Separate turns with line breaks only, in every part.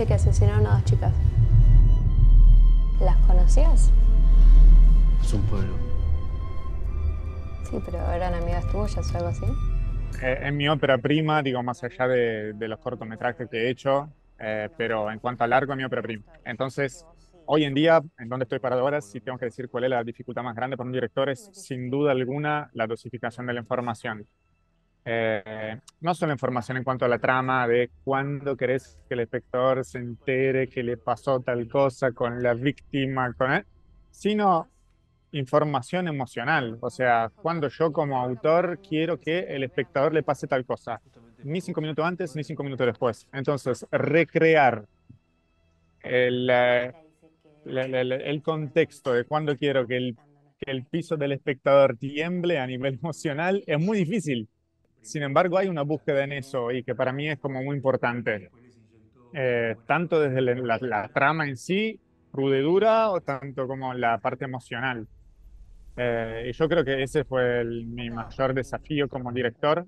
dice que asesinaron a dos chicas. ¿Las conocías?
Es un pueblo.
Sí, pero eran amigas tuyas o algo así.
En mi ópera prima, digo, más allá de los cortometrajes que he hecho, pero en cuanto a largo, es mi ópera prima. Entonces, hoy en día, en donde estoy parado ahora, si tengo que decir cuál es la dificultad más grande para un director, es sin duda alguna la dosificación de la información. No solo información en cuanto a la trama, de cuándo querés que el espectador se entere que le pasó tal cosa con la víctima, con él, sino información emocional. O sea, cuando yo como autor quiero que el espectador le pase tal cosa, ni 5 minutos antes ni 5 minutos después. Entonces, recrear el, el contexto de cuando quiero que el piso del espectador tiemble a nivel emocional es muy difícil. Sin embargo, hay una búsqueda en eso y que para mí es como muy importante. Tanto desde la trama en sí, cruda y dura, o tanto como la parte emocional. Y yo creo que ese fue mi mayor desafío como director,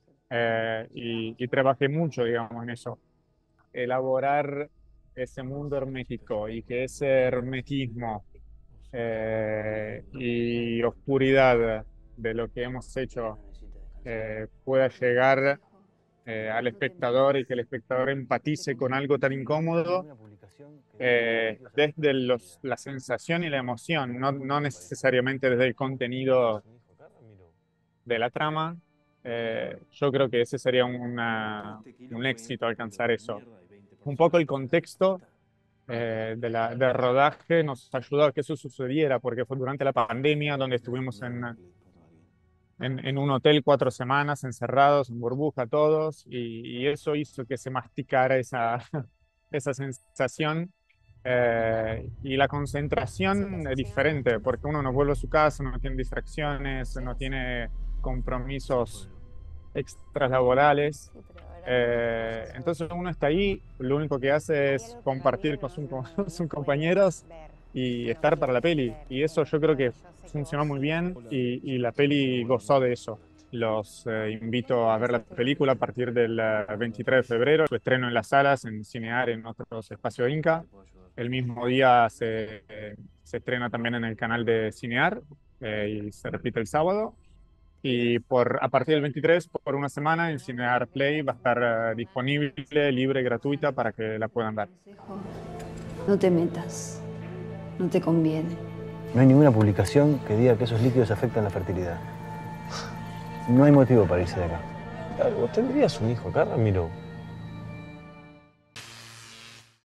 y trabajé mucho, digamos, en eso. Elaborar ese mundo hermético y que ese hermetismo y oscuridad de lo que hemos hecho pueda llegar al espectador y que el espectador empatice con algo tan incómodo, desde la sensación y la emoción, no necesariamente desde el contenido de la trama. Yo creo que ese sería un éxito alcanzar eso. Un poco el contexto de rodaje nos ayudó a que eso sucediera, porque fue durante la pandemia donde estuvimos en un hotel 4 semanas encerrados, en burbuja todos, y eso hizo que se masticara esa sensación. Y la concentración es diferente, porque uno no vuelve a su casa, no tiene distracciones, no tiene compromisos extralaborales. Entonces uno está ahí, lo único que hace es compartir con con sus compañeros y estar para la peli. Y eso yo creo que funcionó muy bien y la peli gozó de eso. Los invito a ver la película a partir del 23 de febrero, su estreno en las salas, en Cinear, en otros espacios Inca. El mismo día se estrena también en el canal de Cinear, y se repite el sábado. Y a partir del 23, por una semana, en Cinear Play va a estar disponible, libre, gratuita, para que la puedan ver.
No te metas. No te conviene.
No hay ninguna publicación que diga que esos líquidos afectan la fertilidad. No hay motivo para irse de acá.
Claro, vos tendrías un hijo acá, Ramiro.